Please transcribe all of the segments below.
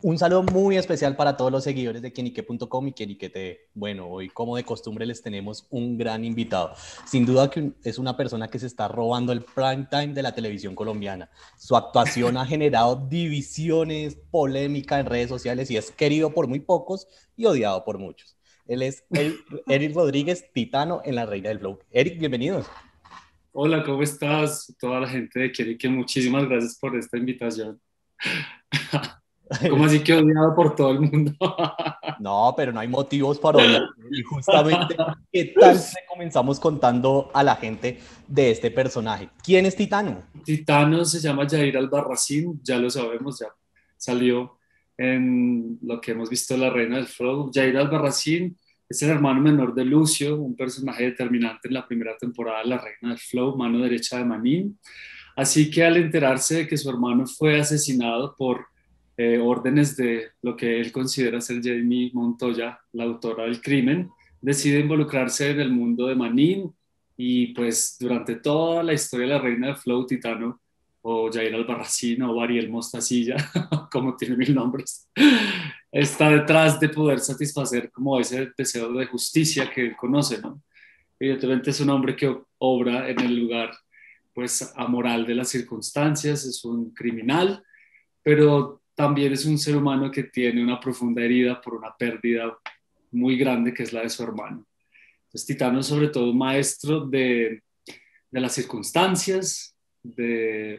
Un saludo muy especial para todos los seguidores de quienique.com y Quienique TV. Bueno, hoy como de costumbre les tenemos un gran invitado. Sin duda que es una persona que se está robando el prime time de la televisión colombiana. Su actuación ha generado divisiones, polémica en redes sociales y es querido por muy pocos y odiado por muchos. Él es Eric Rodríguez, Titano en La Reina del Flow. Eric, bienvenidos. Hola, ¿cómo estás? Toda la gente de Quierique, muchísimas gracias por esta invitación. ¿Cómo así que odiado por todo el mundo? No, pero no hay motivos para odiar. Y justamente, ¿qué tal si comenzamos contando a la gente de este personaje? ¿Quién es Titano? Titano se llama Jair Albarracín, ya lo sabemos, ya salió en lo que hemos visto en La Reina del Flow. Jair Albarracín es el hermano menor de Lucio, un personaje determinante en la primera temporada de La Reina del Flow, mano derecha de Manín. Así que al enterarse de que su hermano fue asesinado por órdenes de lo que él considera ser Jamie Montoya, la autora del crimen, decide involucrarse en el mundo de Manín y pues durante toda la historia de la Reina del Flow, Titano o Jair Albarracín o Ariel Mostacilla, como tiene mil nombres, está detrás de poder satisfacer como ese deseo de justicia que él conoce, ¿no? Evidentemente es un hombre que obra en el lugar pues amoral de las circunstancias, es un criminal, pero también es un ser humano que tiene una profunda herida por una pérdida muy grande que es la de su hermano. Entonces Titano es sobre todo un maestro de las circunstancias, de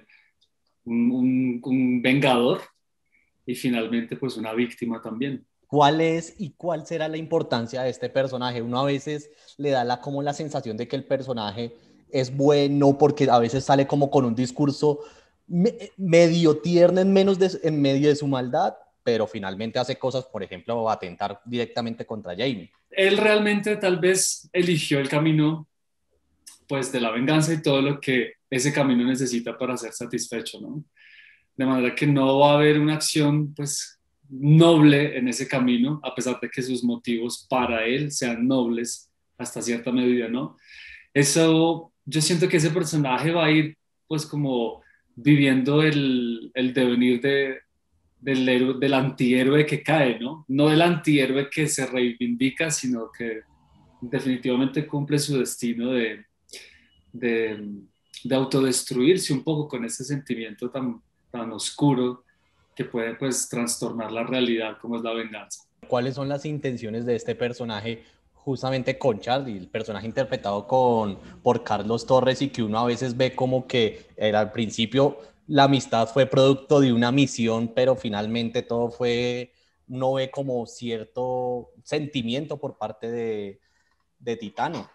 un vengador y finalmente pues una víctima también. ¿Cuál es y cuál será la importancia de este personaje? Uno a veces le da como la sensación de que el personaje es bueno porque a veces sale como con un discurso medio tierno en medio de su maldad, pero finalmente hace cosas, por ejemplo, atentar directamente contra Jamie. Él realmente tal vez eligió el camino pues de la venganza y todo lo que ese camino necesita para ser satisfecho, ¿no? De manera que no va a haber una acción pues noble en ese camino, a pesar de que sus motivos para él sean nobles hasta cierta medida, ¿no? Eso, yo siento que ese personaje va a ir pues como viviendo el devenir del antihéroe que cae, ¿no? No del antihéroe que se reivindica, sino que definitivamente cumple su destino de, de autodestruirse un poco con ese sentimiento tan oscuro que puede pues trastornar la realidad como es la venganza. ¿Cuáles son las intenciones de este personaje justamente con Charlie, el personaje interpretado por Carlos Torres y que uno a veces ve como que al principio la amistad fue producto de una misión, pero finalmente todo fue, uno ve como cierto sentimiento por parte de Titano?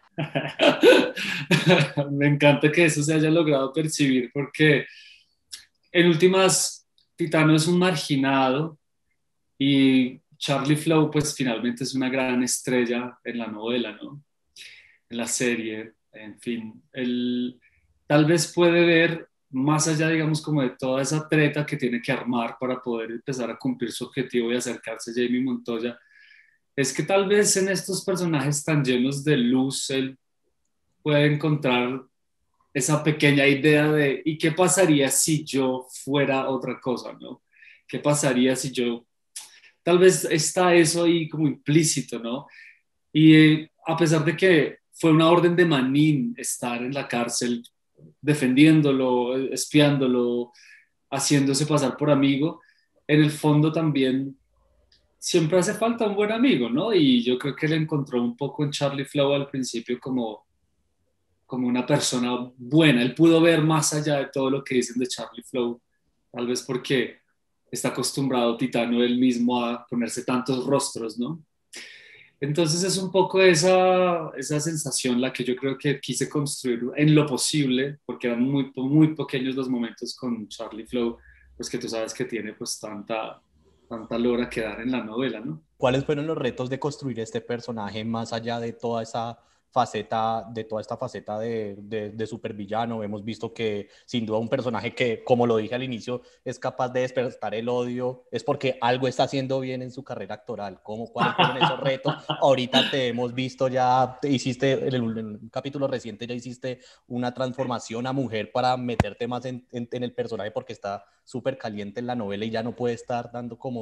Me encanta que eso se haya logrado percibir porque en últimas Titano es un marginado y Charlie Flow pues finalmente es una gran estrella en la novela, ¿no? En la serie, en fin, él tal vez puede ver más allá, digamos, como de toda esa treta que tiene que armar para poder empezar a cumplir su objetivo y acercarse a Jamie Montoya, es que tal vez en estos personajes tan llenos de luz, él puede encontrar esa pequeña idea de ¿y qué pasaría si yo fuera otra cosa, ¿no? ¿Qué pasaría si yo, tal vez está eso ahí como implícito, ¿no? Y a pesar de que fue una orden de Manín estar en la cárcel defendiéndolo, espiándolo, haciéndose pasar por amigo, en el fondo también siempre hace falta un buen amigo, ¿no? Y yo creo que él encontró un poco en Charlie Flow al principio como una persona buena. Él pudo ver más allá de todo lo que dicen de Charlie Flow, tal vez porque está acostumbrado Titano él mismo a ponerse tantos rostros, ¿no? Entonces es un poco esa sensación la que yo creo que quise construir en lo posible, porque eran muy pequeños los momentos con Charlie Flow, pues que tú sabes que tiene pues tanta lora que dar en la novela, ¿no? ¿Cuáles fueron los retos de construir este personaje más allá de toda esa faceta, de toda esta faceta de supervillano? Hemos visto que sin duda un personaje que, como lo dije al inicio, es capaz de despertar el odio, es porque algo está haciendo bien en su carrera actoral. ¿Cuáles fueron esos retos? Ahorita te hemos visto ya, te hiciste en un capítulo reciente, ya hiciste una transformación a mujer para meterte más en el personaje porque está súper caliente en la novela y ya no puede estar dando como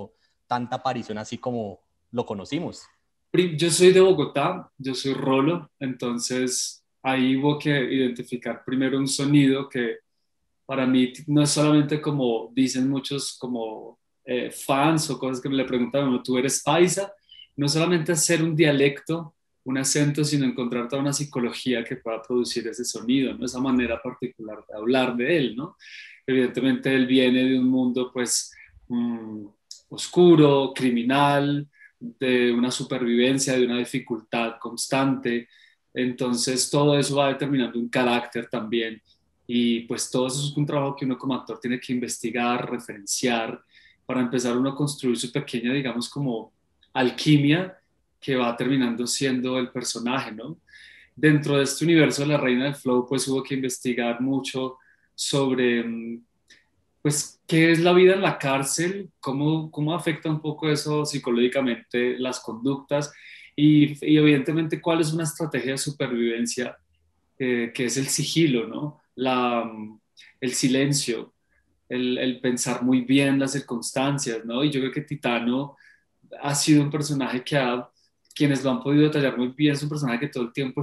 tanta aparición así como lo conocimos? Yo soy de Bogotá, yo soy Rolo, entonces ahí hubo que identificar primero un sonido que para mí no es solamente como dicen muchos como fans o cosas que me le preguntan, bueno, tú eres paisa, no solamente hacer un dialecto, un acento, sino encontrar toda una psicología que pueda producir ese sonido, ¿no? Esa manera particular de hablar de él, ¿no? Evidentemente él viene de un mundo pues oscuro, criminal, de una supervivencia, de una dificultad constante, entonces todo eso va determinando un carácter también y pues todo eso es un trabajo que uno como actor tiene que investigar, referenciar, para empezar uno a construir su pequeña, digamos, como alquimia que va terminando siendo el personaje, ¿no? Dentro de este universo de la Reina del Flow, pues hubo que investigar mucho sobre, pues, qué es la vida en la cárcel, cómo afecta un poco eso psicológicamente las conductas y evidentemente cuál es una estrategia de supervivencia que es el sigilo, ¿no? El silencio, el pensar muy bien las circunstancias, ¿no? Y yo creo que Titano ha sido un personaje quienes lo han podido detallar muy bien, es un personaje que todo el tiempo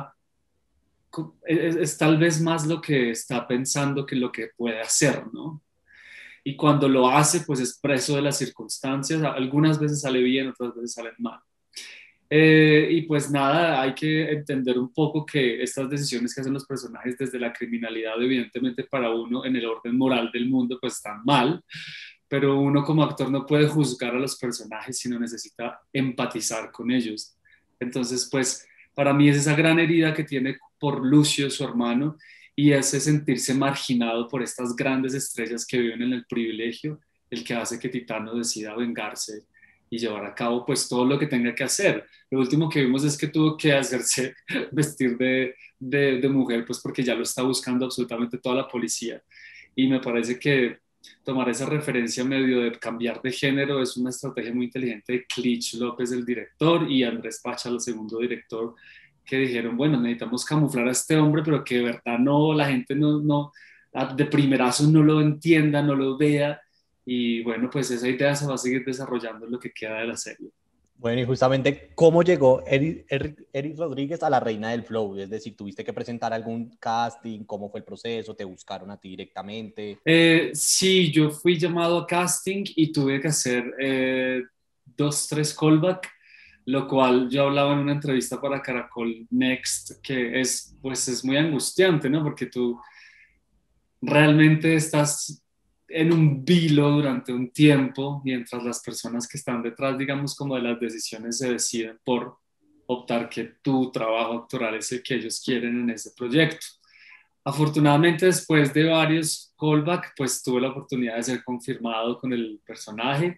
es tal vez más lo que está pensando que lo que puede hacer, ¿no? Y cuando lo hace, pues es preso de las circunstancias, algunas veces sale bien, otras veces sale mal. Y pues nada, hay que entender un poco que estas decisiones que hacen los personajes desde la criminalidad, evidentemente para uno en el orden moral del mundo, pues están mal, pero uno como actor no puede juzgar a los personajes, sino necesita empatizar con ellos. Entonces, pues para mí es esa gran herida que tiene por Lucio, su hermano, y ese sentirse marginado por estas grandes estrellas que viven en el privilegio, el que hace que Titano decida vengarse y llevar a cabo pues todo lo que tenga que hacer. Lo último que vimos es que tuvo que hacerse vestir de mujer, pues porque ya lo está buscando absolutamente toda la policía. Y me parece que tomar esa referencia medio de cambiar de género es una estrategia muy inteligente de Clich López, el director, y Andrés Pacha, el segundo director, que dijeron, bueno, necesitamos camuflar a este hombre, pero que de verdad no, la gente no de primerazo no lo entienda, no lo vea, y bueno, pues esa idea se va a seguir desarrollando en lo que queda de la serie. Bueno, y justamente, ¿cómo llegó Eric Rodríguez a la Reina del Flow? Es decir, ¿tuviste que presentar algún casting? ¿Cómo fue el proceso? ¿Te buscaron a ti directamente? Sí, yo fui llamado a casting y tuve que hacer 2, 3 callback, lo cual yo hablaba en una entrevista para Caracol Next, que pues es muy angustiante, ¿no? Porque tú realmente estás en un vilo durante un tiempo mientras las personas que están detrás, digamos, como de las decisiones se deciden por optar que tu trabajo actoral es el que ellos quieren en ese proyecto. Afortunadamente, después de varios callbacks, pues tuve la oportunidad de ser confirmado con el personaje.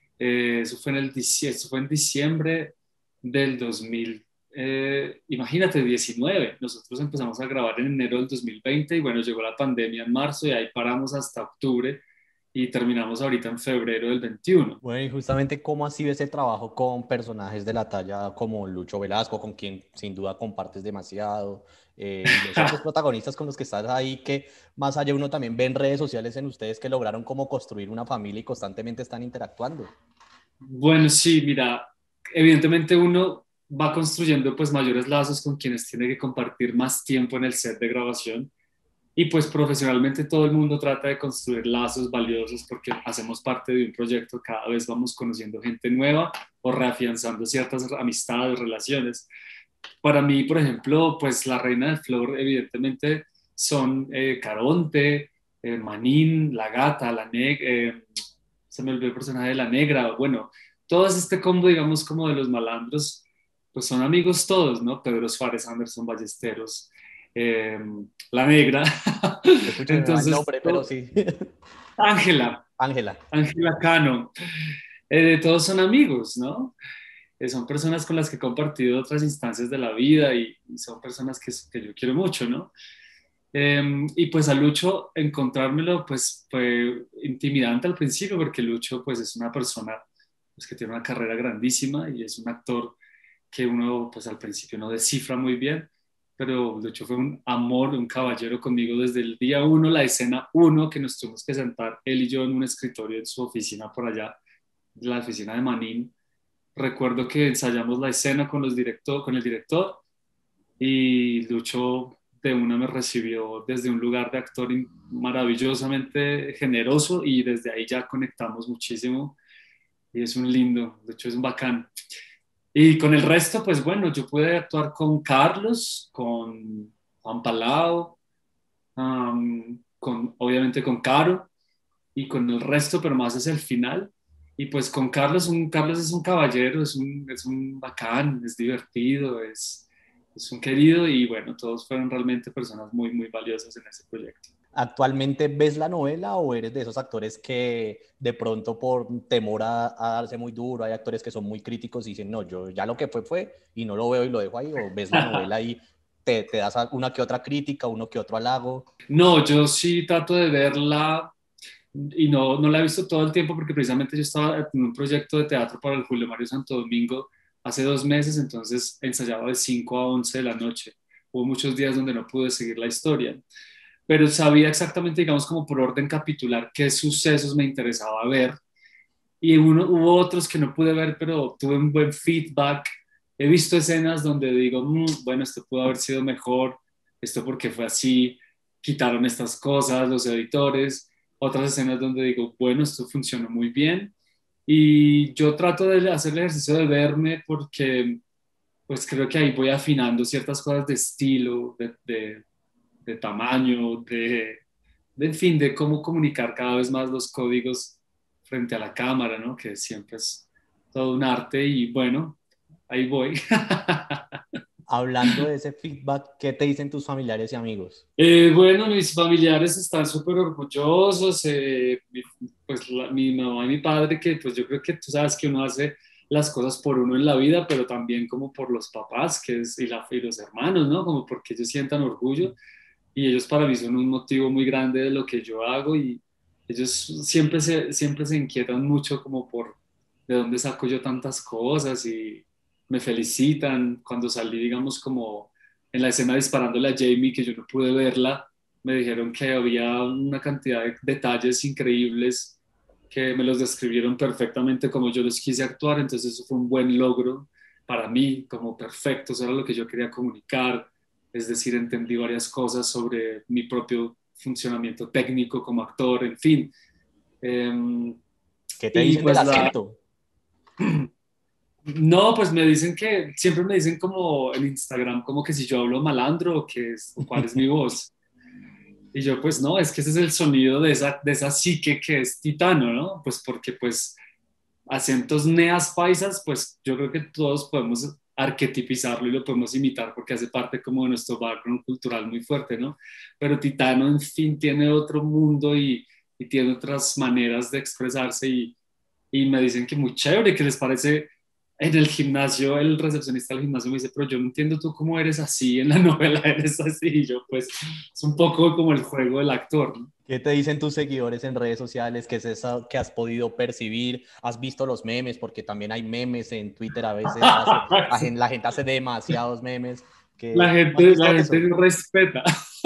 Eso fue en diciembre del 2000, imagínate, 19. Nosotros empezamos a grabar en enero del 2020 y bueno, llegó la pandemia en marzo y ahí paramos hasta octubre y terminamos ahorita en febrero del 21. Bueno, y justamente, ¿cómo ha sido ese trabajo con personajes de la talla como Lucho Velasco, con quien sin duda compartes demasiado, y los otros protagonistas con los que estás ahí, que más allá uno también ve en redes sociales en ustedes que lograron como construir una familia y constantemente están interactuando? Bueno, sí, mira, evidentemente uno va construyendo pues mayores lazos con quienes tiene que compartir más tiempo en el set de grabación y pues profesionalmente todo el mundo trata de construir lazos valiosos porque hacemos parte de un proyecto, cada vez vamos conociendo gente nueva o reafianzando ciertas amistades, relaciones. Para mí, por ejemplo, pues la Reina del Flow evidentemente son Caronte, Manín, La Gata, se me olvidó el personaje de La Negra, bueno, todo este combo, digamos, como de los malandros, pues son amigos todos, ¿no? Pedro Suárez, Anderson Ballesteros, eh, La Negra. Escucho, me va el Entonces, nombre, pero sí. Ángela, Ángela. Ángela Cano, todos son amigos, ¿no? Son personas con las que he compartido otras instancias de la vida y son personas que yo quiero mucho, ¿no? Y pues a Lucho encontrármelo pues fue intimidante al principio porque Lucho pues es una persona pues, que tiene una carrera grandísima y es un actor que uno pues al principio no descifra muy bien, pero Lucho fue un amor, un caballero conmigo desde el día uno, la escena uno que nos tuvimos que sentar él y yo en un escritorio en su oficina por allá la oficina de Manín. Recuerdo que ensayamos la escena con el director y Lucho de una me recibió desde un lugar de actor maravillosamente generoso y desde ahí ya conectamos muchísimo y es un lindo, de hecho es un bacán. Y con el resto, pues bueno, yo pude actuar con Carlos, con Juan Palau, obviamente con Caro y con el resto, pero más es el final. Y pues con Carlos, Carlos es un caballero, es un bacán, es divertido, es un querido y bueno, todos fueron realmente personas muy, muy valiosas en ese proyecto. ¿Actualmente ves la novela o eres de esos actores que de pronto por temor a darse muy duro, hay actores que son muy críticos y dicen, no, yo ya lo que fue y no lo veo y lo dejo ahí, o ves la novela y te das una que otra crítica, uno que otro halago? No, yo sí trato de verla y no la he visto todo el tiempo porque precisamente yo estaba en un proyecto de teatro para el Julio Mario Santo Domingo hace 2 meses, entonces ensayaba de 5 a 11 de la noche. Hubo muchos días donde no pude seguir la historia, pero sabía exactamente, digamos, como por orden capitular, qué sucesos me interesaba ver. Y hubo otros que no pude ver, pero tuve un buen feedback. He visto escenas donde digo, bueno, esto pudo haber sido mejor, esto porque fue así, quitaron estas cosas los editores. Otras escenas donde digo, bueno, esto funcionó muy bien. Y yo trato de hacer el ejercicio de verme porque pues creo que ahí voy afinando ciertas cosas de estilo, de tamaño, en fin, de cómo comunicar cada vez más los códigos frente a la cámara, ¿no? Que siempre es todo un arte y bueno, ahí voy. Hablando de ese feedback, ¿qué te dicen tus familiares y amigos? Bueno, mis familiares están súper orgullosos, pues mi mamá y mi padre, que pues yo creo que tú sabes que uno hace las cosas por uno en la vida, pero también como por los papás y los hermanos, ¿no? Como porque ellos sientan orgullo y ellos para mí son un motivo muy grande de lo que yo hago y ellos siempre se inquietan mucho como por de dónde saco yo tantas cosas y me felicitan cuando salí, digamos, como en la escena disparándole a Jamie, que yo no pude verla, me dijeron que había una cantidad de detalles increíbles que me los describieron perfectamente como yo los quise actuar, entonces eso fue un buen logro para mí, como perfecto, eso era lo que yo quería comunicar, es decir, entendí varias cosas sobre mi propio funcionamiento técnico como actor, en fin. ¿Qué te Y dicen del pues acento? no, pues siempre me dicen como en Instagram, como que si yo hablo malandro o cuál es mi voz. Y yo pues no, es que ese es el sonido de esa psique que es Titano, ¿no? Pues porque pues acentos neas paisas, pues yo creo que todos podemos arquetipizarlo y lo podemos imitar porque hace parte como de nuestro background cultural muy fuerte, ¿no? Pero Titano, en fin, tiene otro mundo y tiene otras maneras de expresarse y me dicen que muy chévere, que les parece en el gimnasio, el recepcionista del gimnasio me dice, pero yo no entiendo tú cómo eres así, en la novela eres así, y yo pues es un poco como el juego del actor, ¿no? ¿Qué te dicen tus seguidores en redes sociales? ¿Qué es eso que has podido percibir? ¿Has visto los memes? Porque también hay memes en Twitter a veces. La gente hace demasiados memes. ¿Has La visto gente eso? no respeta.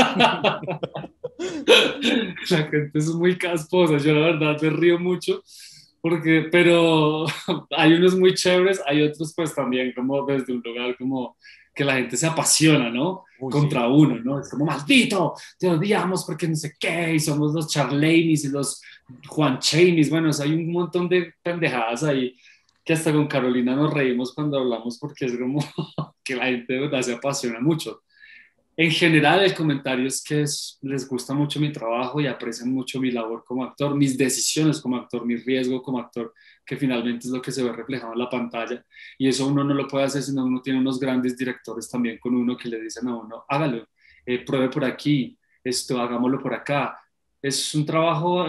La gente es muy casposa, yo la verdad me río mucho, pero hay unos muy chéveres, hay otros pues también como desde un lugar como que la gente se apasiona, ¿no? Uy, sí. Contra uno, ¿no? Es como, maldito, te odiamos porque no sé qué, y somos los Charlainis y los Juan Chainis, bueno, o sea, hay un montón de pendejadas ahí que hasta con Carolina nos reímos cuando hablamos porque es como que la gente de verdad se apasiona mucho. En general, el comentario es que les gusta mucho mi trabajo y aprecian mucho mi labor como actor, mis decisiones como actor, mi riesgo como actor, que finalmente es lo que se ve reflejado en la pantalla. Y eso uno no lo puede hacer, sino uno tiene unos grandes directores también con uno que le dicen a uno, hágalo, pruebe por aquí, esto, hagámoslo por acá. Es un trabajo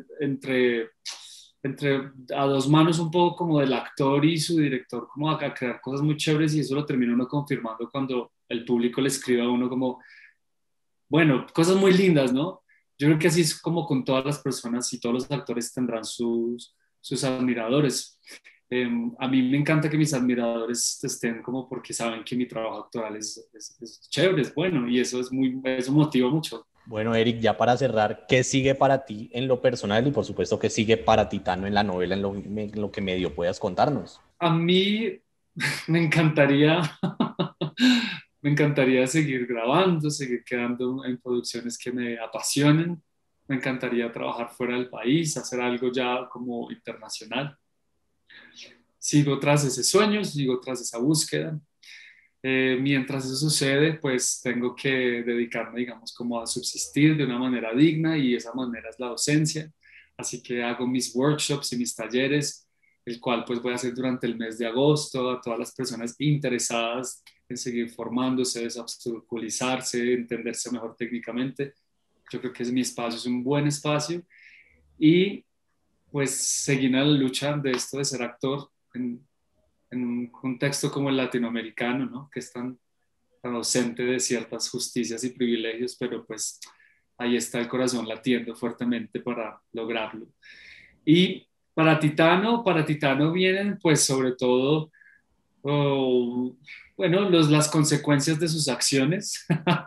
entre a dos manos un poco como del actor y su director, como a crear cosas muy chéveres y eso lo termina uno confirmando cuando el público le escribe a uno como, bueno, cosas muy lindas, ¿no? Yo creo que así es como con todas las personas y todos los actores tendrán sus admiradores. A mí me encanta que mis admiradores estén como porque saben que mi trabajo actoral es chévere, es bueno y eso es eso motiva mucho. Bueno, Eric, ya para cerrar, ¿qué sigue para ti en lo personal y por supuesto qué sigue para Titano en la novela, en lo que medio puedas contarnos? A mí me encantaría, me encantaría seguir grabando, seguir quedando en producciones que me apasionen. Me encantaría trabajar fuera del país, hacer algo ya como internacional. Sigo tras ese sueño, sigo tras esa búsqueda. Mientras eso sucede, pues tengo que dedicarme, digamos, como a subsistir de una manera digna y esa manera es la docencia. Así que hago mis workshops y mis talleres, el cual pues voy a hacer durante el mes de agosto a todas las personas interesadas en seguir formándose, desobstaculizarse, entenderse mejor técnicamente. Yo creo que es mi espacio, es un buen espacio y pues seguir en la lucha de esto de ser actor en un contexto como el latinoamericano, ¿no? Que es tan ausente de ciertas justicias y privilegios, pero pues ahí está el corazón latiendo fuertemente para lograrlo. Y para Titano vienen pues sobre todo, oh, bueno, las consecuencias de sus acciones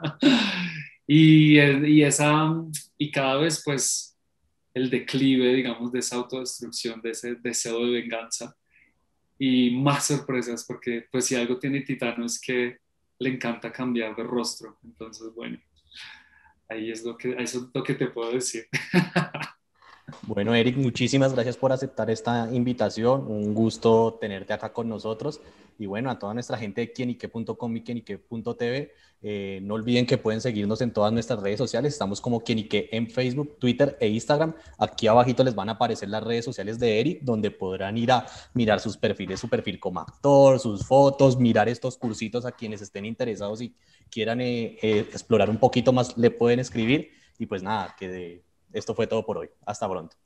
y y cada vez pues el declive, digamos, de esa autodestrucción, de ese deseo de venganza y más sorpresas, porque pues si algo tiene Titano es que le encanta cambiar de rostro. Entonces, bueno, eso es lo que te puedo decir. Bueno, Eric, muchísimas gracias por aceptar esta invitación. Un gusto tenerte acá con nosotros. Y bueno, a toda nuestra gente de quienique.com y quienique.tv, no olviden que pueden seguirnos en todas nuestras redes sociales. Estamos como Quienique en Facebook, Twitter e Instagram. Aquí abajito les van a aparecer las redes sociales de Eric, donde podrán ir a mirar sus perfiles, su perfil como actor, sus fotos, mirar estos cursitos a quienes estén interesados y quieran explorar un poquito más, le pueden escribir. Y pues nada, esto fue todo por hoy. Hasta pronto.